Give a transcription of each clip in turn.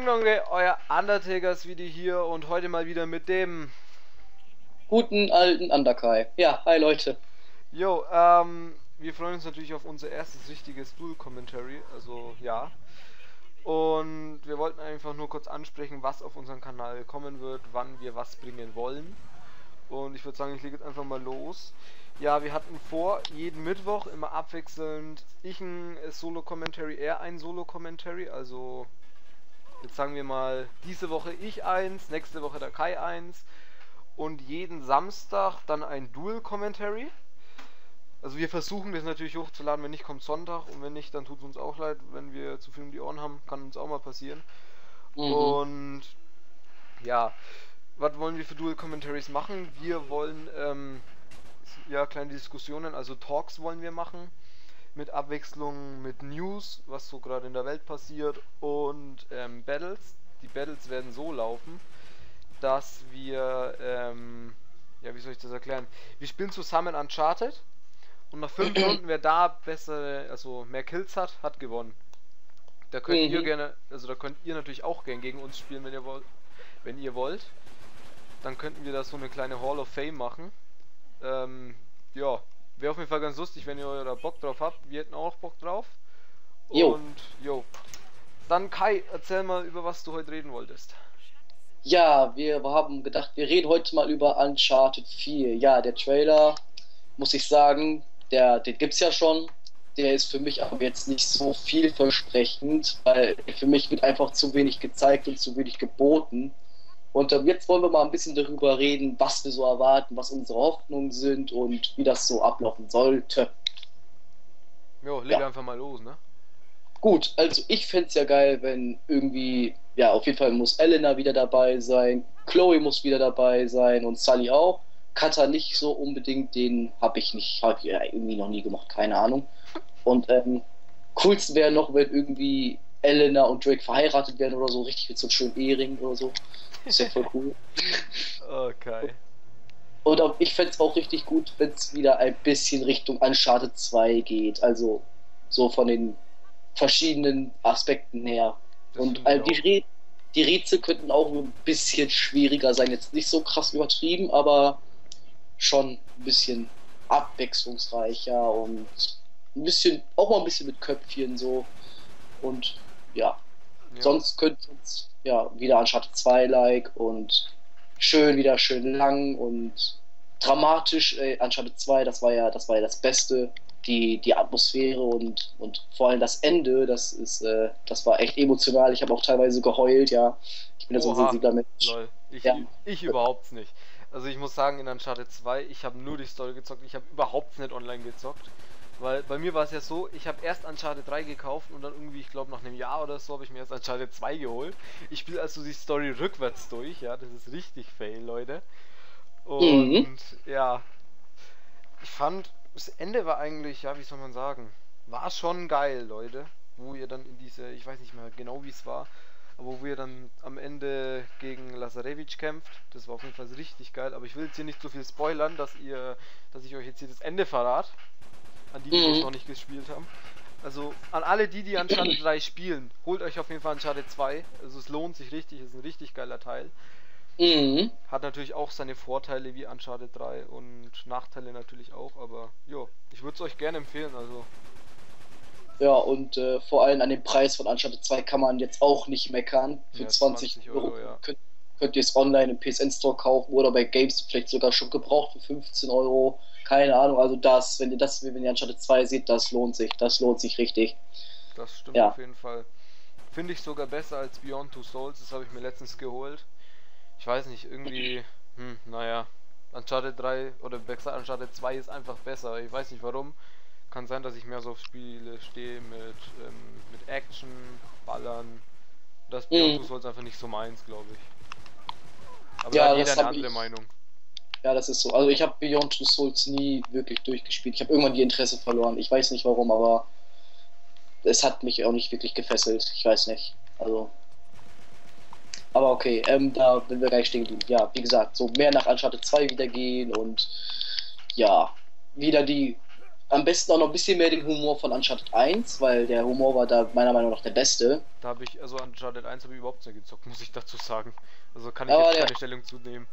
Ding Dong, euer Undertakers-Video hier und heute mal wieder mit dem... Guten alten Underkai. Ja, hi Leute. Jo, wir freuen uns natürlich auf unser erstes richtiges Duel-Commentary, also ja. Und wir wollten einfach nur kurz ansprechen, was auf unserem Kanal kommen wird, wann wir was bringen wollen. Und ich würde sagen, ich lege jetzt einfach mal los. Ja, wir hatten vor, jeden Mittwoch immer abwechselnd ich ein Solo-Commentary, er ein Solo-Commentary, also... Jetzt sagen wir mal, diese Woche ich eins, nächste Woche der Kai eins und jeden Samstag dann ein Dual-Commentary. Also wir versuchen das natürlich hochzuladen, wenn nicht, kommt Sonntag und wenn nicht, dann tut es uns auch leid, wenn wir zu viel um die Ohren haben, kann uns auch mal passieren. Und ja, was wollen wir für Dual-Commentaries machen? Wir wollen ja kleine Diskussionen, also Talks wollen wir machen. Mit Abwechslung mit News, was so gerade in der Welt passiert, und Battles. Die Battles werden so laufen, dass wir, ja, wie soll ich das erklären? Wir spielen zusammen Uncharted und nach 5 Runden, wer da bessere, also mehr Kills hat gewonnen. Da könnt ihr gerne, also da könnt ihr natürlich auch gern gegen uns spielen, wenn ihr wollt. Wenn ihr wollt, dann könnten wir da so eine kleine Hall of Fame machen. Ja. Wäre auf jeden Fall ganz lustig, wenn ihr da Bock drauf habt. Wir hätten auch Bock drauf. Und, jo. Dann Kai, erzähl mal, über was du heute reden wolltest. Ja, wir haben gedacht, wir reden heute mal über Uncharted 4. Ja, der Trailer, muss ich sagen, den gibt's ja schon. Der ist für mich aber jetzt nicht so vielversprechend, weil für mich wird einfach zu wenig gezeigt und zu wenig geboten. Und jetzt wollen wir mal ein bisschen darüber reden, was wir so erwarten, was unsere Hoffnungen sind und wie das so ablaufen sollte. Jo, leg einfach mal los, ne? Gut, also ich fände es ja geil, wenn irgendwie, ja, auf jeden Fall muss Elena wieder dabei sein, Chloe muss wieder dabei sein und Sully auch. Cutter nicht so unbedingt, den habe ich ja, irgendwie noch nie gemacht, keine Ahnung. Und coolsten wäre noch, wenn irgendwie Elena und Drake verheiratet werden oder so, richtig mit so einem schönen Ehering oder so. Das ist ja voll cool. Okay. Und ich fände es auch richtig gut, wenn es wieder ein bisschen Richtung Uncharted 2 geht. Also so von den verschiedenen Aspekten her. Das Und die Rätsel könnten auch ein bisschen schwieriger sein. Jetzt nicht so krass übertrieben, aber schon ein bisschen abwechslungsreicher und ein bisschen, auch mal ein bisschen mit Köpfchen so. Und ja. Sonst könnte es ja wieder Uncharted 2-like und wieder schön lang und dramatisch. Uncharted 2, das war ja das Beste. Die Atmosphäre und vor allem das Ende, das war echt emotional. Ich habe auch teilweise geheult, ja. Ich bin ja so ein sensibler Mensch. Lol. Ich überhaupt nicht. Also ich muss sagen, in Uncharted 2, ich habe nur die Story gezockt, ich habe überhaupt nicht online gezockt. Weil bei mir war es ja so, ich habe erst Uncharted 3 gekauft und dann irgendwie, ich glaube nach einem Jahr oder so, habe ich mir erst Uncharted 2 geholt. Ich spiele also die Story rückwärts durch, ja, das ist richtig fail, Leute. Und ja, ich fand, das Ende war eigentlich, ja, wie soll man sagen, war schon geil, Leute. Wo ihr dann in diese, ich weiß nicht mehr genau wie es war, aber wo ihr dann am Ende gegen Lazarevich kämpft, das war auf jeden Fall richtig geil. Aber ich will jetzt hier nicht so viel spoilern, dass ich euch jetzt hier das Ende verrate. An die es noch nicht gespielt haben. Also an alle die Uncharted 3 spielen, holt euch auf jeden Fall Uncharted 2. Also es lohnt sich richtig, ist ein richtig geiler Teil. Hat natürlich auch seine Vorteile wie Uncharted 3 und Nachteile natürlich auch, aber jo, ich würde es euch gerne empfehlen, also. Ja, und vor allem an dem Preis von Uncharted 2 kann man jetzt auch nicht meckern. Für Ja, 20 Euro ja. könnt ihr es online im PSN Store kaufen oder bei Games vielleicht sogar schon gebraucht für 15 Euro. Keine Ahnung, also wenn ihr Uncharted 2 seht, das lohnt sich richtig. Das stimmt auf jeden Fall. Finde ich sogar besser als Beyond Two Souls, das habe ich mir letztens geholt. Ich weiß nicht, irgendwie, naja, Uncharted 3 oder besser Uncharted 2 ist einfach besser, ich weiß nicht warum. Kann sein, dass ich mehr so auf Spiele stehe mit Action, Ballern. Das Beyond Two Souls einfach nicht so meins, glaube ich. Aber da hat jeder eine andere Meinung. Ja, das ist so. Also ich habe Beyond Two Souls nie wirklich durchgespielt. Ich habe irgendwann die Interesse verloren. Ich weiß nicht warum, aber es hat mich auch nicht wirklich gefesselt. Ich weiß nicht. Also. Aber okay, da sind wir gleich stehen geblieben. Ja, wie gesagt, so mehr nach Uncharted 2 wieder gehen und ja, wieder die am besten auch noch ein bisschen mehr den Humor von Uncharted 1, weil der Humor war da meiner Meinung nach der beste. Da habe ich, also Uncharted 1 habe ich überhaupt nicht gezockt, muss ich dazu sagen. Also kann ich Aber jetzt keine Stellung zu nehmen.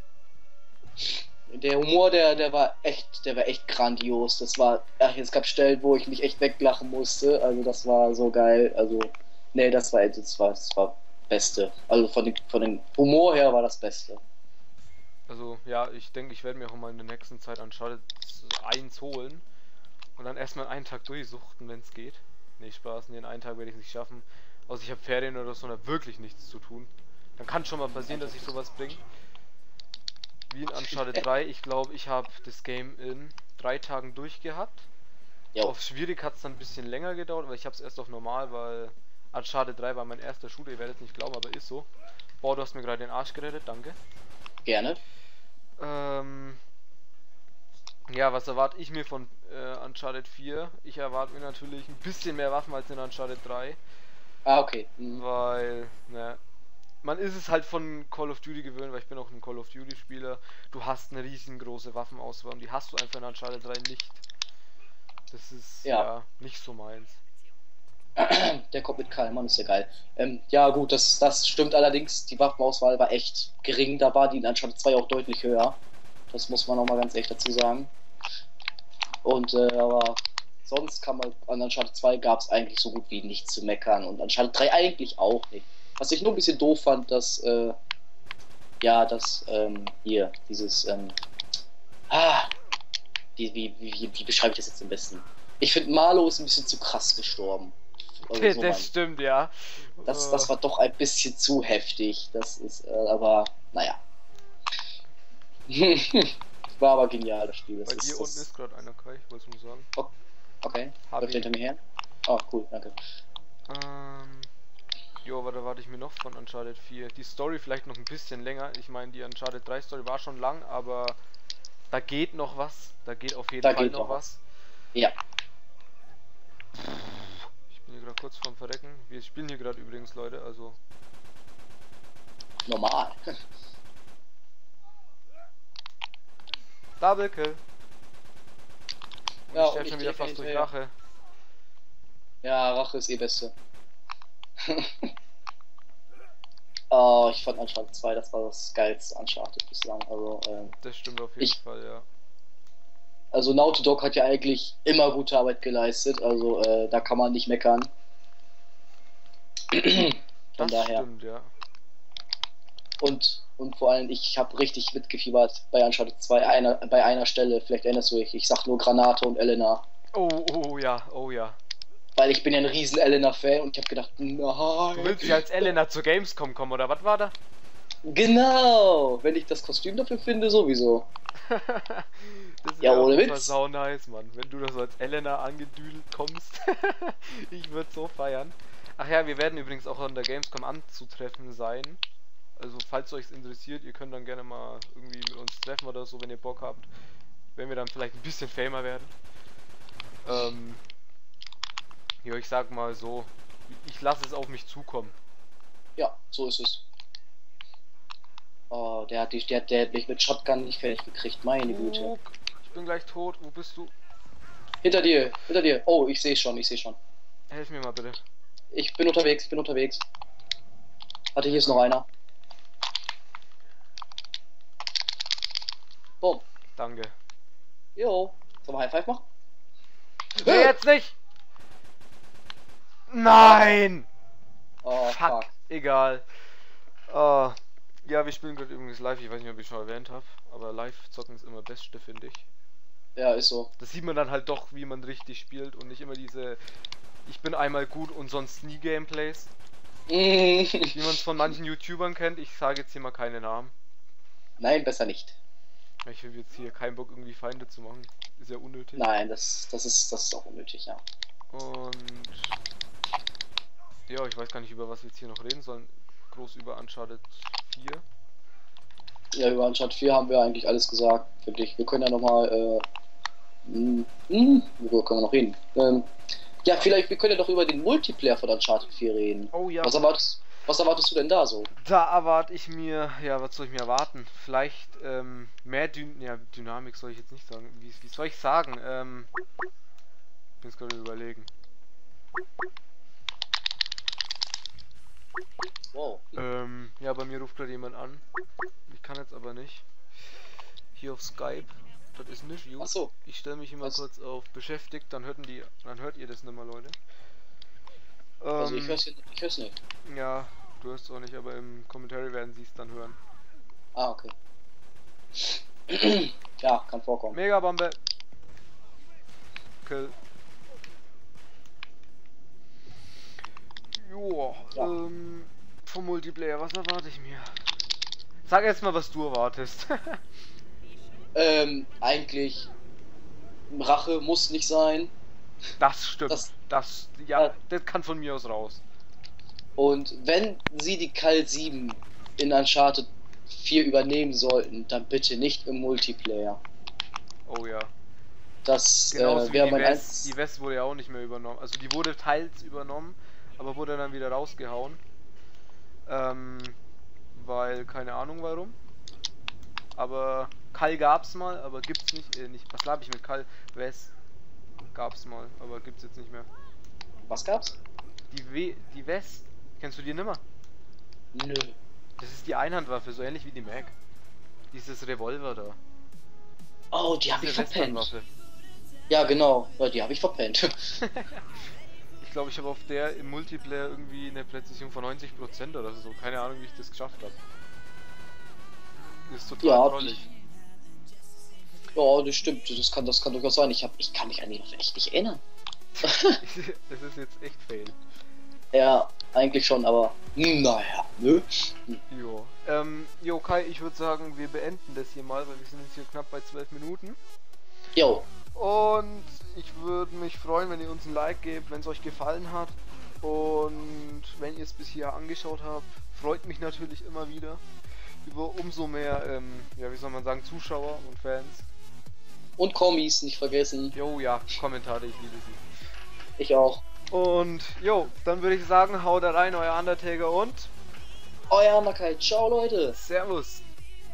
der Humor, der war echt grandios. Das war, ach, es gab Stellen, wo ich mich echt weglachen musste. Also das war so geil. Also, nee, das war Beste. Also von dem Humor her war das Beste. Also ja, ich denke, ich werde mir auch mal in der nächsten Zeit Uncharted 1 holen. Und dann erstmal einen Tag durchsuchten, wenn es geht. Nee, Spaß, nee, in einen Tag werde ich es nicht schaffen. Außer ich habe Ferien oder so, und wirklich nichts zu tun. Dann kann schon mal passieren, dass ich sowas bringe. Wie in Uncharted 3. Ich glaube, ich habe das Game in 3 Tagen durchgehabt. Jo. Auf schwierig hat es dann ein bisschen länger gedauert, weil ich habe es erst auf normal, weil Uncharted 3 war mein erster Shooter. Ihr werdet es nicht glauben, aber ist so. Boah, du hast mir gerade den Arsch gerettet, danke. Gerne. Ja, was erwarte ich mir von Uncharted 4? Ich erwarte mir natürlich ein bisschen mehr Waffen als in Uncharted 3. Ah, okay. Mhm. Weil, ne, man ist es halt von Call of Duty gewöhnt, weil ich bin auch ein Call of Duty Spieler. Du hast eine riesengroße Waffenauswahl und die hast du einfach in Uncharted 3 nicht. Das ist ja nicht so meins. Der kommt mit Karl, Mann, ist ja geil. Ja, gut, das stimmt allerdings. Die Waffenauswahl war echt gering. Da war die in Uncharted 2 auch deutlich höher. Das muss man auch mal ganz echt dazu sagen. Und, aber sonst kann man, an Uncharted 2 gab es eigentlich so gut wie nichts zu meckern. Und Uncharted 3 eigentlich auch nicht. Was ich nur ein bisschen doof fand, dass, hier, dieses, wie beschreibe ich das jetzt am besten? Ich finde, Marlo ist ein bisschen zu krass gestorben. Also so Das stimmt, ja. das war doch ein bisschen zu heftig. Das ist, aber, naja. War aber genial, das Spiel. Das Bei dir das unten ist gerade einer, Kai, ich wollte es nur sagen. Okay, Hab läuft ihn. hinter mir her. Oh, cool, danke. Jo, aber da warte ich mir noch von Uncharted 4. Die Story vielleicht noch ein bisschen länger. Ich meine, die Uncharted 3 Story war schon lang, aber da geht noch was. Da geht auf jeden Fall noch was. Ja. Ich bin hier gerade kurz vorm Verrecken. Wir spielen hier gerade übrigens, Leute, also. Normal. Double Kill. Und Ja, ich sterbe und schon ich wieder treffe fast durch hinterher. Rache. Ja, Rache ist eh Beste. Oh, ich fand Uncharted 2, das war das geilste Uncharted bislang. Also, Das stimmt auf jeden Fall, ja. also Naughty Dog hat ja eigentlich immer gute Arbeit geleistet, also da kann man nicht meckern. Von Das daher. stimmt, ja. Und vor allem, ich habe richtig mitgefiebert bei Uncharted 2 bei einer Stelle, vielleicht erinnerst du dich, ich sag nur Granate und Elena. Oh ja, oh ja. Weil ich bin ja ein riesen Elena-Fan und ich habe gedacht, nein. Du willst ja als Elena zur Gamescom kommen, oder was war da? Genau, wenn ich das Kostüm dafür finde, sowieso. Das Ja, ohne wär Witz. sau nice, Mann. Wenn du das als Elena angedüdelt kommst. Ich würde so feiern. Ach ja, wir werden übrigens auch an der Gamescom anzutreffen sein. Also falls euch interessiert, ihr könnt dann gerne mal irgendwie mit uns treffen oder so, wenn ihr Bock habt. Wenn wir dann vielleicht ein bisschen famer werden. Ja, ich sag mal so, ich lasse es auf mich zukommen. Ja, so ist es. Oh, der hat mich mit Shotgun nicht fertig gekriegt, meine Güte. Ich bin gleich tot, wo bist du? Hinter dir, hinter dir. Oh, ich sehe schon. Helf mir mal bitte. Ich bin unterwegs. Warte, hier ist noch einer. Boom. Danke. Jo. Sollen wir High Five machen? Nee, jetzt nicht! Nein! Oh, Fuck, egal. Ja, wir spielen gerade übrigens live. Ich weiß nicht, ob ich schon erwähnt habe, aber live zocken ist immer Beste, finde ich. Ja, ist so. Das sieht man dann halt doch, wie man richtig spielt und nicht immer diese ich bin einmal gut und sonst nie Gameplays. Wie man es von manchen YouTubern kennt. Ich sage jetzt hier mal keine Namen. Nein, besser nicht. Ich will jetzt hier keinen Bock, irgendwie Feinde zu machen. Ist ja unnötig. Nein, das ist auch unnötig, ja. Und ja, ich weiß gar nicht, über was wir jetzt hier noch reden sollen. Groß über Uncharted 4. Ja, über Uncharted 4 haben wir eigentlich alles gesagt, finde ich. Wir können ja nochmal, worüber können wir noch reden? Ja, vielleicht, wir können ja doch über den Multiplayer von Uncharted 4 reden. Oh ja. Was erwartest du denn da so? Da erwarte ich mir, ja, was soll ich mir erwarten? Vielleicht mehr Dynamik soll ich jetzt nicht sagen. Wie soll ich sagen? Bin jetzt gerade überlegen. Wow. Ja, bei mir ruft gerade jemand an. Ich kann jetzt aber nicht. Hier auf Skype. Das ist nicht gut. Achso. Ich stelle mich immer Was? kurz auf beschäftigt, dann hört ihr das nicht mehr, Leute. Also ich hör's nicht. Ja, du hörst es auch nicht, aber im Kommentar werden sie es dann hören. Ah, okay. Ja, kann vorkommen. Mega Bombe. Kill. Joa, Ja. vom Multiplayer, was erwarte ich mir? Sag erst mal, was du erwartest. Eigentlich Rache muss nicht sein. Das stimmt. Das- Ja, das kann von mir aus raus. Und wenn sie die Kal 7 in Uncharted 4 übernehmen sollten, dann bitte nicht im Multiplayer. Oh ja. Das Genauso wie wäre die mein West. Die West wurde ja auch nicht mehr übernommen. Also die wurde teils übernommen, aber wurde dann wieder rausgehauen. Weil, keine Ahnung warum. Aber Kal gab's mal, aber gibt's nicht. Was laber ich mit Kal? West gab's mal, aber gibt's jetzt nicht mehr. Was gab's? Die West. Kennst du die nimmer? Nö. Das ist die Einhandwaffe, so ähnlich wie die Mac. Dieses Revolver da. Oh, die habe ich Diese verpennt. Westernwaffe. Ja, genau. Ja, die habe ich verpennt. Ich glaube, ich habe auf der im Multiplayer irgendwie eine Präzision von 90% oder so. Keine Ahnung, wie ich das geschafft habe. Das ist total Ja, trollig. Ja, das stimmt. Das kann durchaus sein. Ich kann mich eigentlich noch echt nicht erinnern. Das ist jetzt echt fail. Ja, eigentlich schon, aber naja, ne? Jo. Jo, Kai, ich würde sagen, wir beenden das hier mal, weil wir sind jetzt hier knapp bei 12 Minuten. Jo, Und ich würde mich freuen, wenn ihr uns ein Like gebt, wenn es euch gefallen hat. Und wenn ihr es bis hier angeschaut habt, freut mich natürlich immer wieder über umso mehr, ja, wie soll man sagen, Zuschauer und Fans. und Kommis nicht vergessen. Jo, ja, Kommentare, ich liebe sie. Ich auch. Und jo, dann würde ich sagen, haut da rein, euer Undertaker und Euer Nakai. Ciao, Leute. Servus.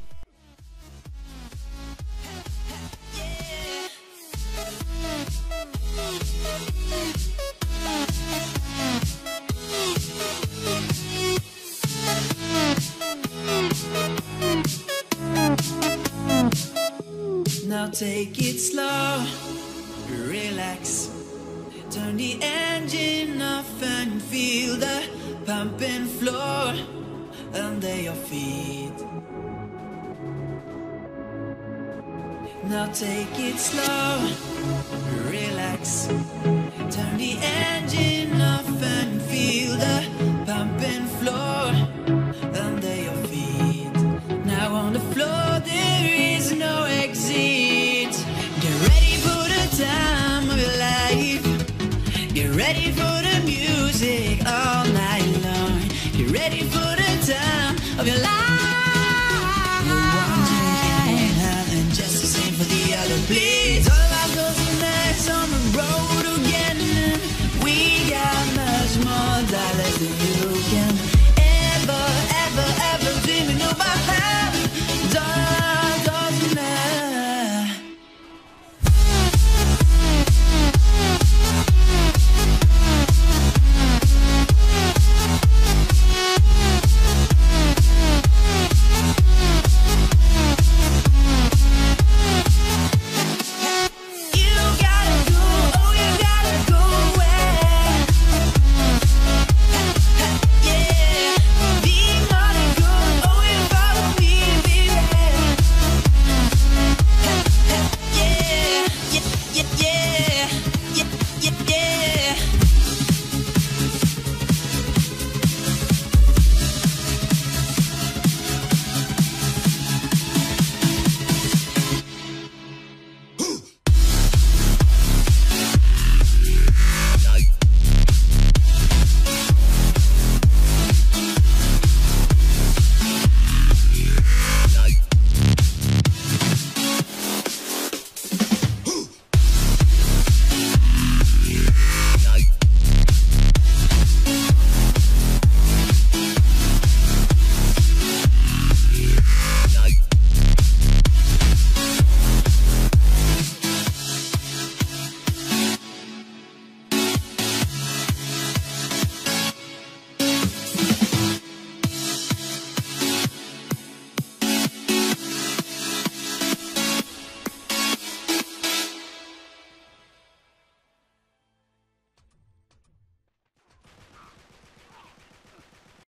Now take it slow, relax. Turn the engine off and feel the pumping floor under your feet. Now take it slow, relax.